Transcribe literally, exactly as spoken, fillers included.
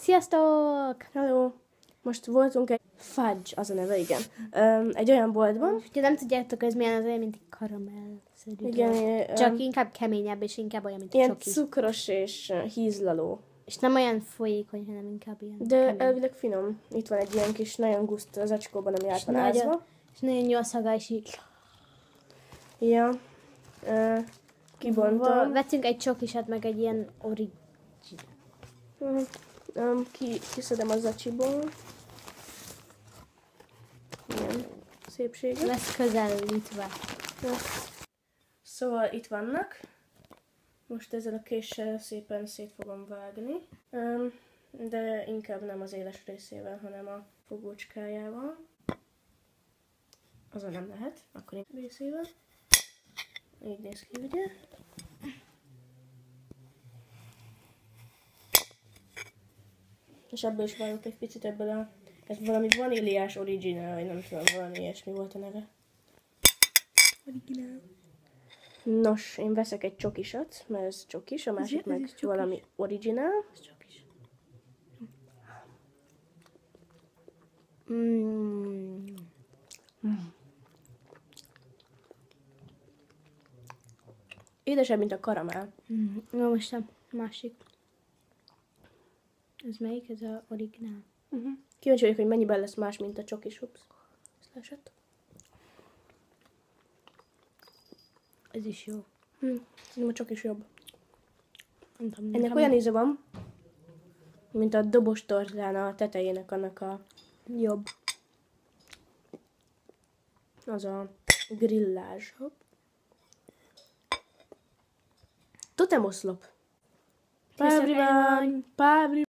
Sziasztok! Hello! Most voltunk egy fudge, az a neve, igen. Um, egy olyan boltban. Ha nem tudjátok, ez milyen, az olyan, mint egy karamell-szerű. Igen, dolog. Csak um, inkább keményebb, és inkább olyan, mint a ilyen csoki. cukros és uh, hízlaló. És nem olyan folyékony, hanem inkább ilyen De kemény. elvileg finom. Itt van egy ilyen kis, nagyon guszt az acskóban, ami át van ázva. És nagyon jó a szaga, és így... Ja. Uh, kibontom. Vettünk egy csokisat, meg egy ilyen origi... Uh, um, ki, kiszedem az acsiból. Ilyen szépsége. Lesz közelítve. Ja. Szóval itt vannak. Most ezzel a késsel szépen szét fogom vágni. Um, de inkább nem az éles részével, hanem a fogócskájával. Azon nem lehet, akkor én részével. Így néz ki, ugye? És ebből is vágok egy picit, ebből a... Ez valami vaníliás original, vagy nem tudom, valami ilyesmi volt a neve. Original. Nos, én veszek egy csokisat, mert ez csokis, a másik meg csokis. Valami original. Ez csokis. Mm. Mm. Édesebb, mint a karamell. Mm. Jó, most a másik. Ez melyik? Ez a originál. Uh-huh. Kíváncsi vagyok, hogy mennyiben lesz más, mint a csokis. Ups. Ezt leesett. Ez is jó. Hm. Szerintem a csokis jobb. Nem tudom, Ennek nem olyan íze van, mint a dobos tortán a tetejének annak a jobb. Az a grillázs. Totem oszlop. Pávri van, pávri.